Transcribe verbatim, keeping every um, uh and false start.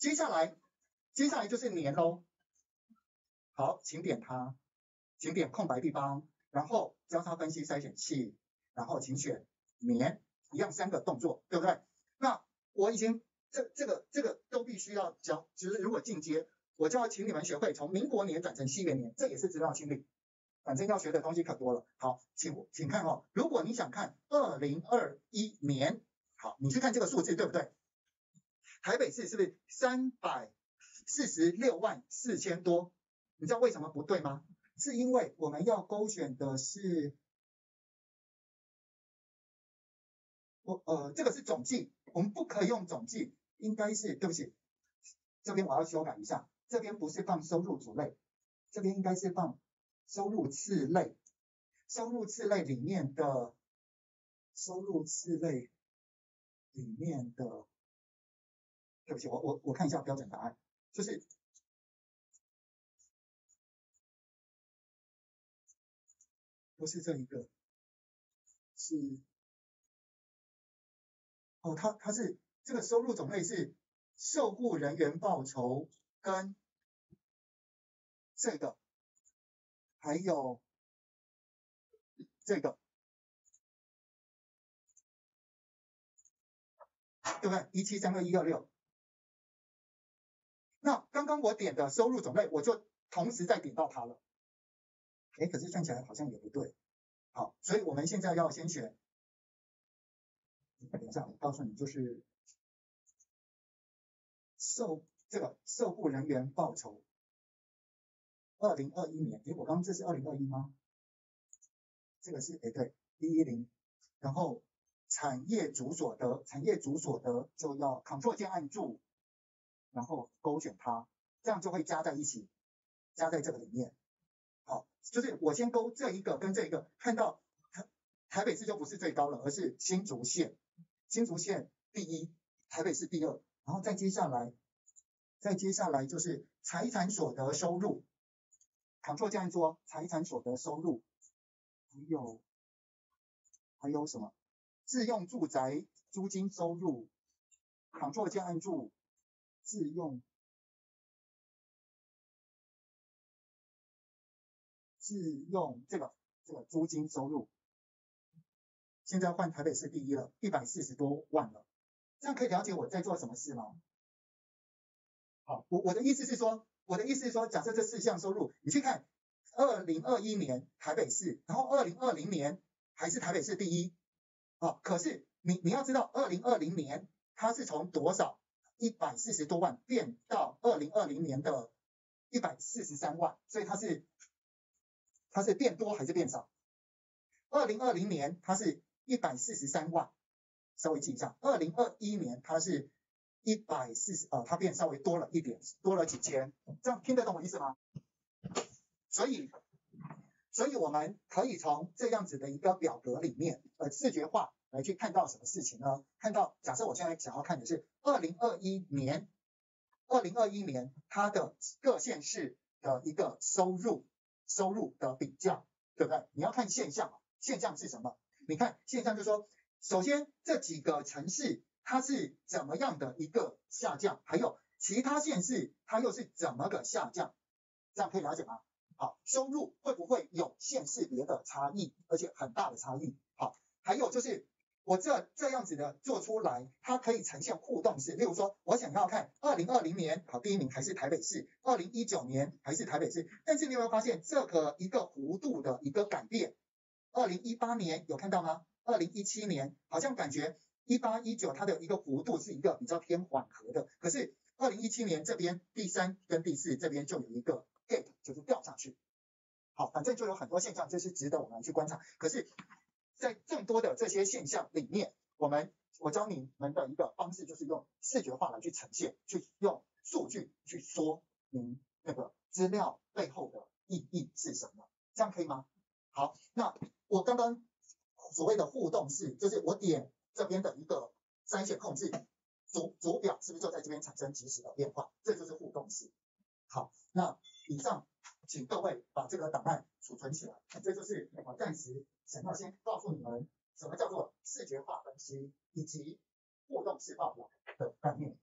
接下来，接下来就是年喽。好，请点它，请点空白地方，然后交叉分析筛选器，然后请选年，一样三个动作，对不对？那我已经这这个这个都必须要教，就是如果进阶，我就要请你们学会从民国年转成西元年，这也是资料清理。反正要学的东西可多了。好，请请看哦，如果你想看二零二一年，好，你去看这个数字，对不对？台北市是不是三百四十六万四千多？你知道为什么不对吗？是因为我们要勾选的是，我呃这个是总计，我们不可以用总计，应该是对不起，这边我要修改一下，这边不是放收入组类，这边应该是放收入次类，收入次类里面的收入次类里面的，对不起，我我我看一下标准答案，就是不是这一个，是哦，它它是这个收入种类是受雇人员报酬跟这个，还有这个，对不对？一七三二一二六。那刚刚我点的收入种类，我就同时再点到它了。哎，可是算起来好像也不对。好，所以我们现在要先选，等一下，我告诉你，就是受这个受雇人员报酬，二零二一年，哎，我刚刚这是二零二一吗？这个是哎对，一一零，然后产业主所得，产业主所得就要 Ctrl 键按住，然后勾选它，这样就会加在一起，加在这个里面。好，就是我先勾这一个跟这一个，看到台台北市就不是最高了，而是新竹县，新竹县第一，台北市第二，然后再接下来，再接下来就是财产所得收入 ，Ctrl 键按住哦，财产所得收入，还有还有什么？自用住宅租金收入 ，Ctrl 键按住，自用。自用这个这个租金收入，现在换台北市第一了，一百四十多万了，这样可以了解我在做什么事吗？好，我我的意思是说，我的意思是说，假设这四项收入，你去看二零二一年台北市，然后二零二零年还是台北市第一，啊，可是你你要知道，二零二零年它是从多少一百四十多万变到二零二零年的一百四十三万，所以它是。它是变多还是变少？二零二零年它是一百四十三万，稍微记一下。二零二一年它是一百四十，呃，它变稍微多了一点，多了几千，这样听得懂我意思吗？所以，所以我们可以从这样子的一个表格里面，呃，视觉化来去看到什么事情呢？看到，假设我现在想要看的是二零二一年，二零二一年它的各县市的一个收入。收入的比较，对不对？你要看现象，现象是什么？你看现象就是说，首先这几个城市它是怎么样的一个下降，还有其他县市它又是怎么个下降，这样可以了解吗？好，收入会不会有县市别的差异，而且很大的差异？好，还有就是我这这样子的做出来，它可以呈现互动式。例如说，我想要看二零二零年，好，第一名还是台北市，二零一九年还是台北市，但是你有没有发现这个一个弧度的一个改变？二零一八年有看到吗？二零一七年好像感觉一八一九它的一个弧度是一个比较偏缓和的，可是二零一七年这边第三跟第四这边就有一个 gap， 就是掉下去。好，反正就有很多现象，这是值得我们去观察。可是。在众多的这些现象里面，我们我教你们的一个方式就是用视觉化来去呈现，去用数据去说明那个资料背后的意义是什么，这样可以吗？好，那我刚刚所谓的互动式，就是我点这边的一个筛选控制，主主表是不是就在这边产生即时的变化？这就是互动式。好，那以上。请各位把这个档案储存起来，这就是我暂时想要先告诉你们什么叫做视觉化分析以及互动式报表的概念。